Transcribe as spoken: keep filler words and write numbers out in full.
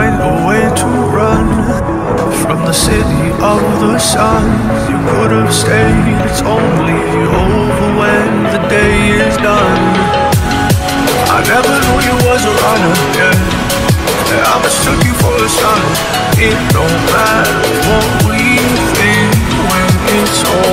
find a way to run from the city of the sun. You could have stayed, it's only over when the day is done. I never knew you was a runner, yeah, yeah, I mistook you for a son. It don't matter what we think when it's over.